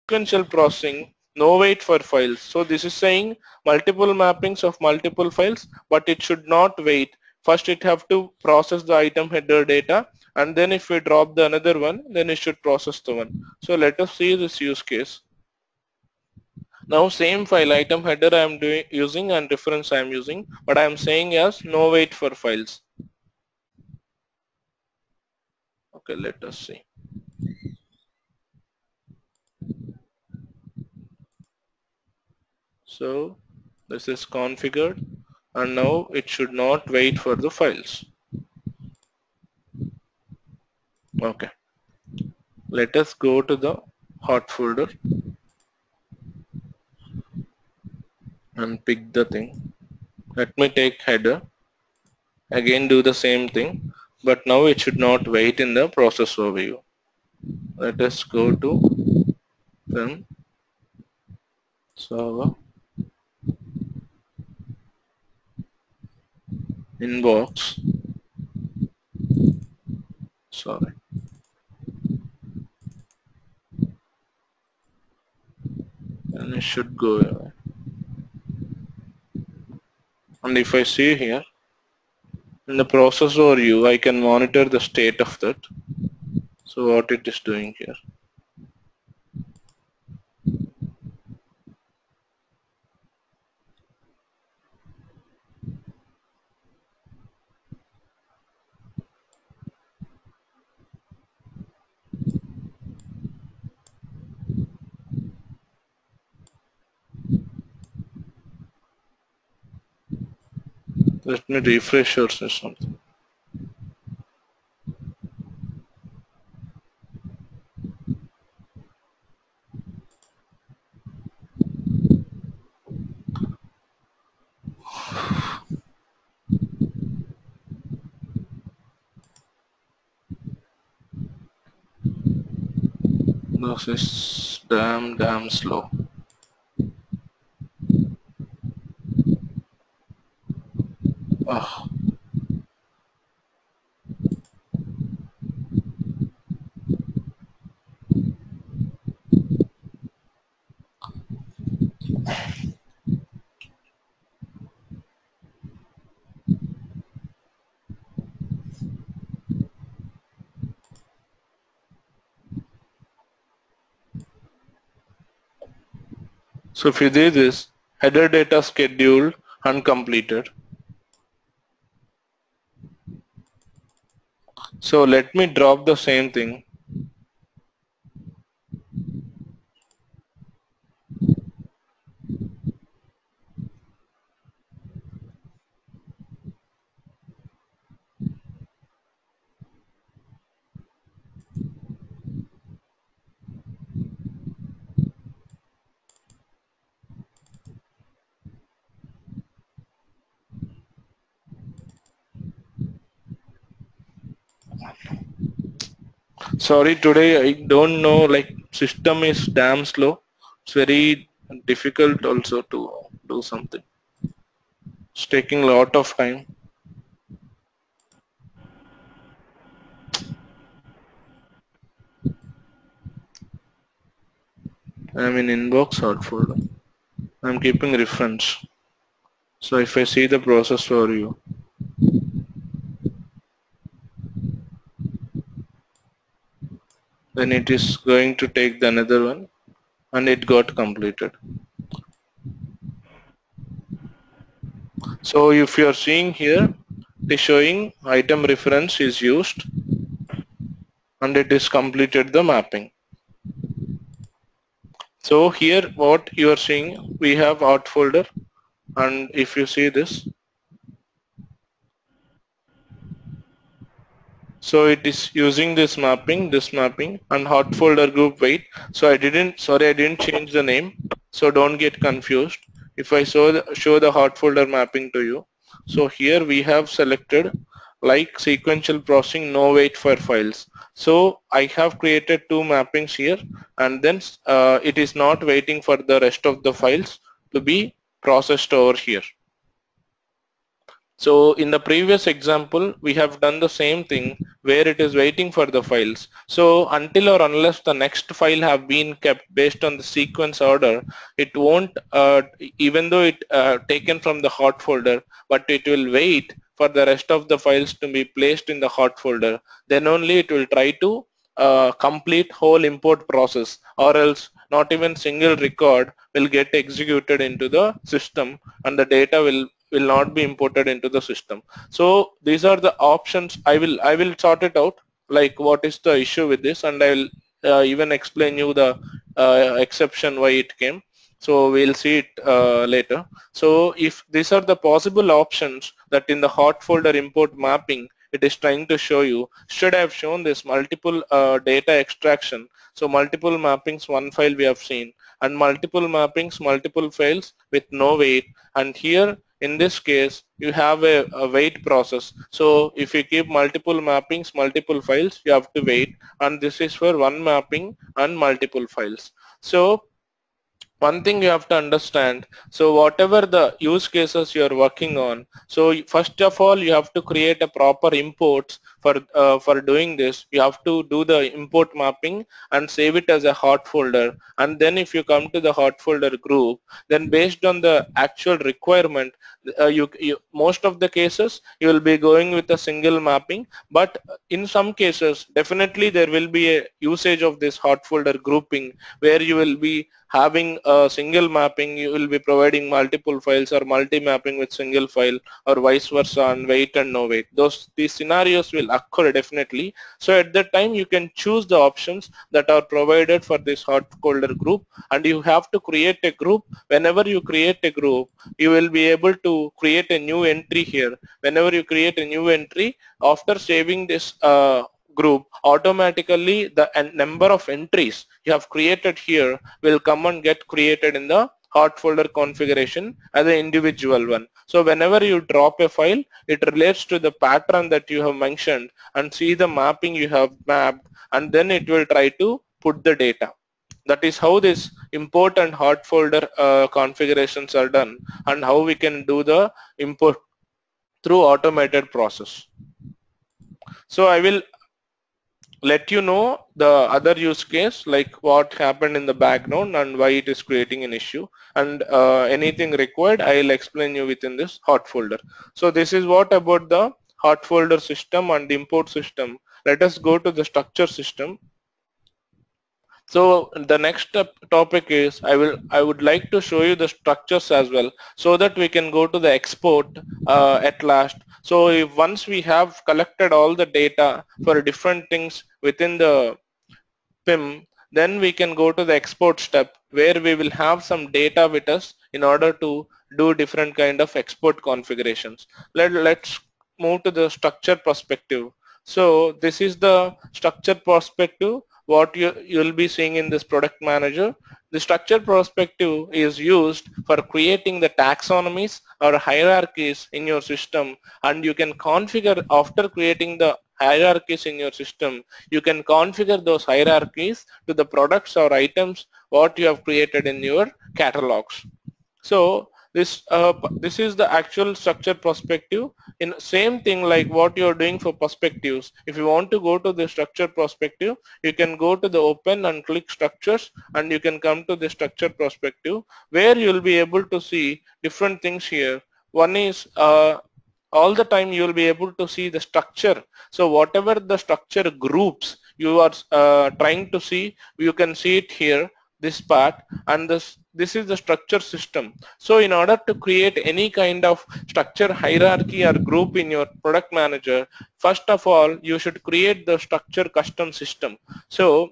sequential processing, no wait for files. So this is saying multiple mappings of multiple files, but it should not wait. First it have to process the item header data, and then if we drop the another one, then it should process the one. So let us see this use case. Now same file item header I am using and reference I am using, but I am saying as no wait for files. Okay, let us see. So this is configured, and now it should not wait for the files. Okay, let us go to the hot folder and pick the thing. Let me take header. Again do the same thing, but now it should not wait in the process overview. Let us go to then server inbox. Sorry. And it should go away. And if I see here in the process overview, I can monitor the state of that. So what it is doing here. Let me refresh or something. This is damn slow. Oh. So if you do this, header data scheduled uncompleted. So let me drop the same thing. Sorry, today I don't know, like system is damn slow. It's very difficult also to do something. It's taking a lot of time. I'm in inbox hot folder. I'm keeping reference. So if I see the process for you, then it is going to take the another one, and it got completed. So if you are seeing here, it is showing item reference is used and it is completed the mapping. So here what you are seeing, we have hot folder, and if you see this, so it is using this mapping and hot folder group wait. So I didn't change the name, so don't get confused. If I show the hot folder mapping to you, so here we have selected like sequential processing, no wait for files. So I have created two mappings here, and then it is not waiting for the rest of the files to be processed over here. So in the previous example, we have done the same thing where it is waiting for the files. So until or unless the next file have been kept based on the sequence order, it won't, even though it taken from the hot folder, but it will wait for the rest of the files to be placed in the hot folder. Then only it will try to complete whole import process, or else not even single record will get executed into the system and the data will not be imported into the system. So these are the options. I will sort it out, like what is the issue with this, and I will even explain you the exception why it came. So we'll see it later. So if these are the possible options that in the hot folder import mapping it is trying to show you, should have shown this multiple data extraction. So multiple mappings, one file we have seen, and multiple mappings, multiple files with no wait. And here in this case you have a wait process. So if you keep multiple mappings, multiple files, you have to wait, and this is for one mapping and multiple files. So one thing you have to understand, so whatever the use cases you are working on, so first of all you have to create a proper imports for doing this. You have to do the import mapping and save it as a hot folder, and then if you come to the hot folder group, then based on the actual requirement, most of the cases you will be going with a single mapping, but in some cases definitely there will be a usage of this hot folder grouping where you will be having a single mapping, you will be providing multiple files, or multi-mapping with single file, or vice versa, and wait and no wait. These scenarios will occur definitely. So at that time you can choose the options that are provided for this hot folder group, and you have to create a group. Whenever you create a group, you will be able to create a new entry here. Whenever you create a new entry, after saving this group, automatically the number of entries you have created here will come and get created in the hot folder configuration as an individual one. So whenever you drop a file, it relates to the pattern that you have mentioned and see the mapping you have mapped, and then it will try to put the data. That is how this import and hot folder configurations are done, and how we can do the import through automated process. So I will let you know the other use case, like what happened in the background and why it is creating an issue, and anything required I'll explain you within this hot folder. So this is what about the hot folder system and import system. Let us go to the structure system. So the next topic is I would like to show you the structures as well, so that we can go to the export at last. So if once we have collected all the data for different things within the PIM, then we can go to the export step where we will have some data with us in order to do different kind of export configurations. Let's move to the structure perspective. So this is the structure perspective what you'll be seeing in this product manager. The structure perspective is used for creating the taxonomies or hierarchies in your system, and you can configure after creating the hierarchies in your system, you can configure those hierarchies to the products or items what you have created in your catalogs. So this is the actual structure perspective. In same thing like what you are doing for perspectives, if you want to go to the structure perspective, you can go to the open and click structures, and you can come to the structure perspective where you will be able to see different things here. One is all the time you will be able to see the structure. So whatever the structure groups you are trying to see, you can see it here, this part, and this is the structure system. So in order to create any kind of structure hierarchy or group in your product manager, first of all you should create the structure custom system. So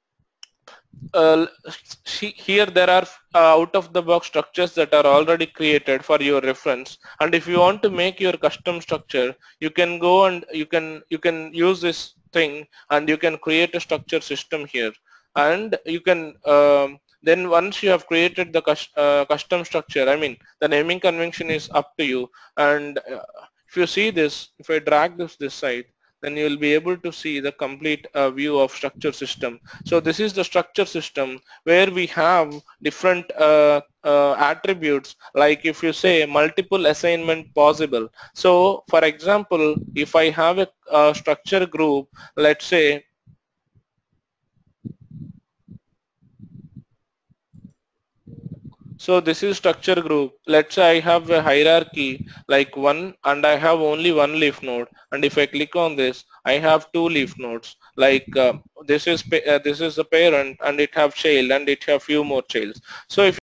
here there are out of the box structures that are already created for your reference, and if you want to make your custom structure, you can go and you can use this thing and you can create a structure system here, and you can then once you have created the custom structure, I mean the naming convention is up to you, and if you see this, if I drag this side, then you will be able to see the complete view of structure system. So this is the structure system where we have different attributes, like if you say multiple assignment possible. So for example, if I have a structure group, let's say so this is structure group. Let's say I have a hierarchy like 1 and I have only one leaf node, and if I click on this I have two leaf nodes, like this is the parent and it have child and it have few more childs. So if